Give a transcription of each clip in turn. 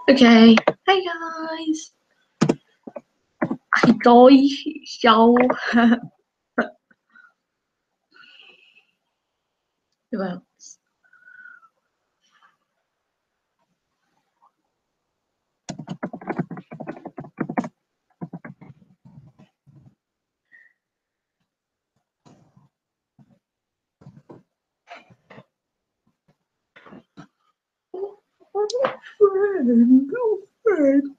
Okay, hey guys. So who else? Friend.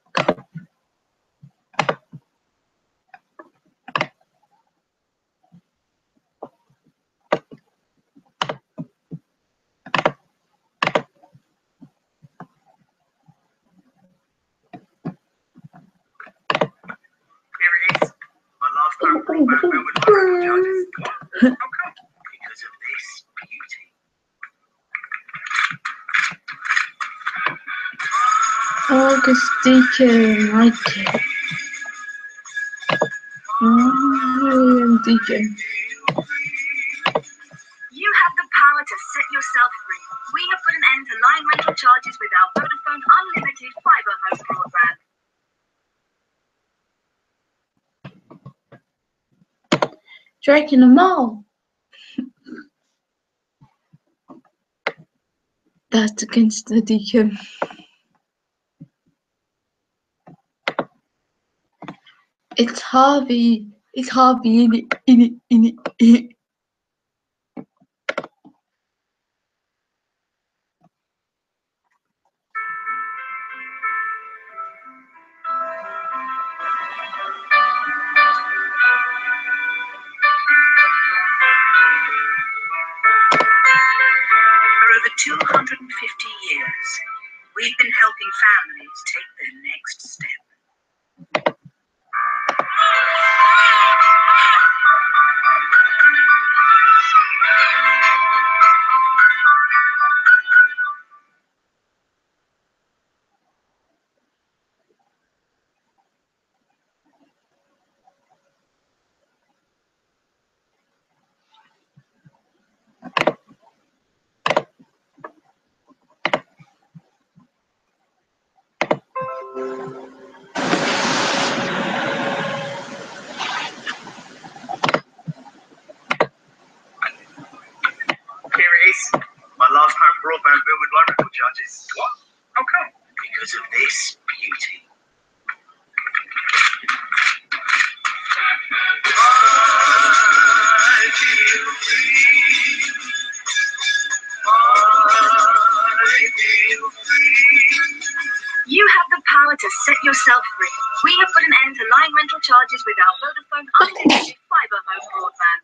Here it is. My last time broadband bill with no rental charges. What? How come? Because of this beauty. August Deacon, like it. Deacon. You have the power to set yourself free. We have put an end to line rental charges with our Vodafone Unlimited Fibre Home broadband. Drake in the mall. That's against the Deacon. It's Harvey. It's Harvey in it. For over 250 years, we've been helping families take their next step. Here it is. My last time broadband bill with no rental charges. What? How come? Because of this beauty. I feel free. I feel free. You have the power to set yourself free. We have put an end to line rental charges with our Vodafone Unlimited Fibre Home broadband.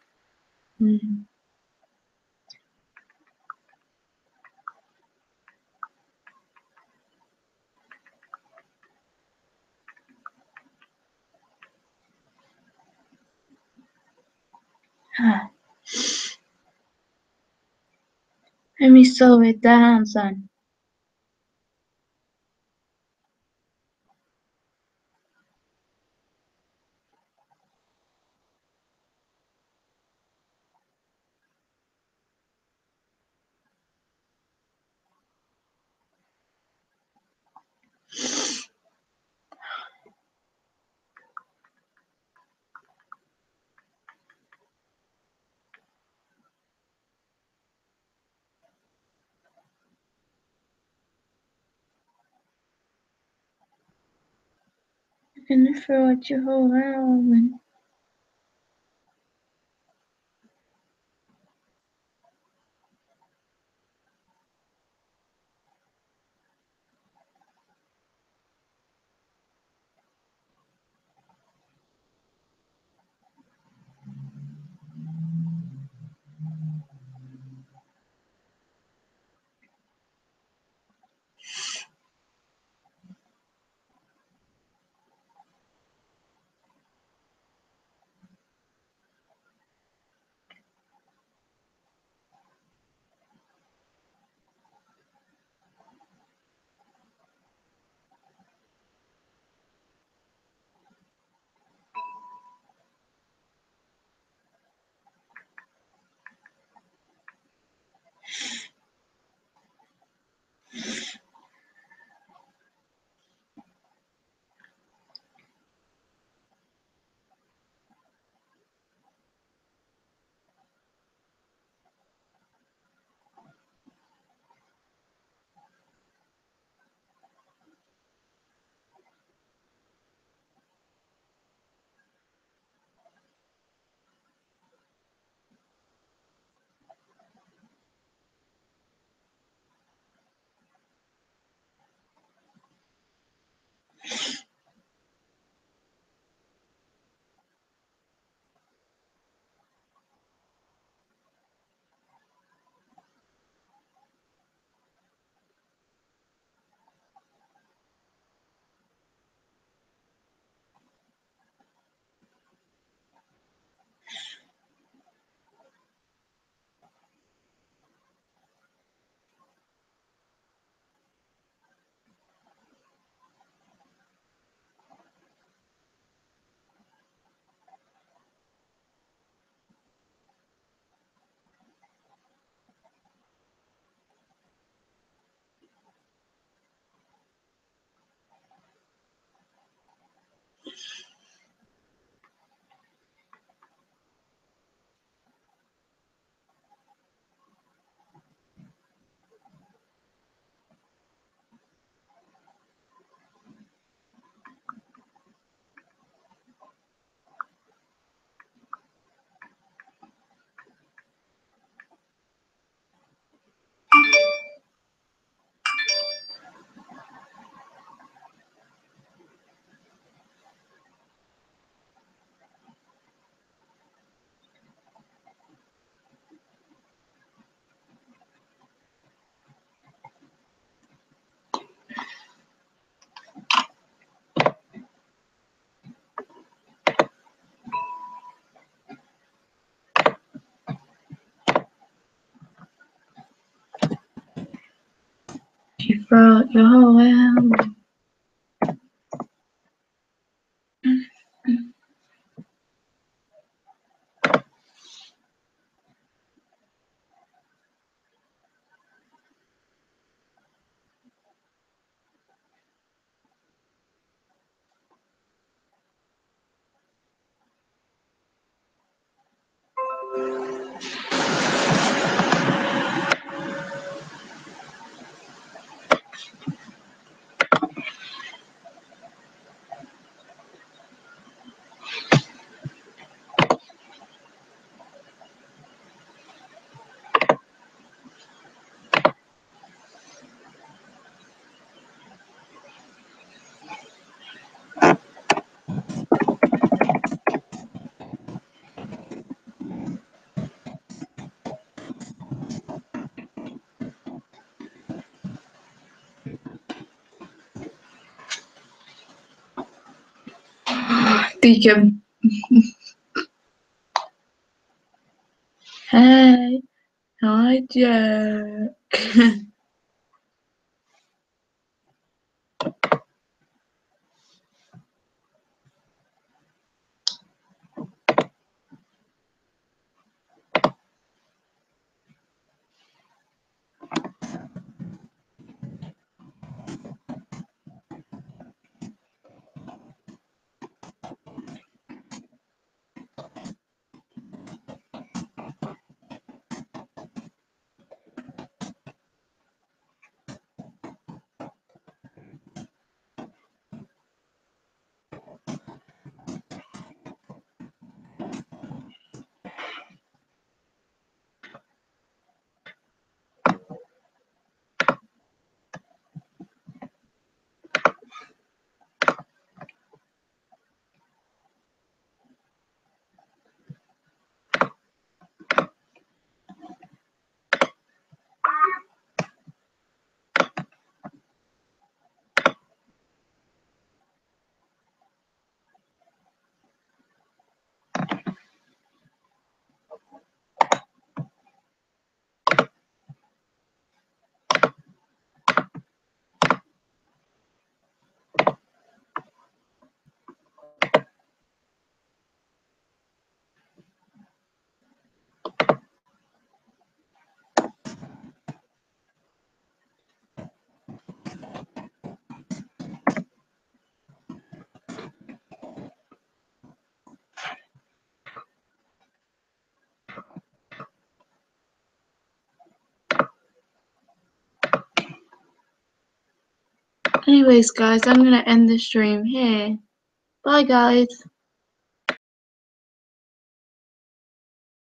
Let me slow it down, son. I'm gonna throw at your whole album. throughout your whole world. Deacon. Hey, hi Jack. Anyways, guys, I'm gonna end the stream here. Bye, guys.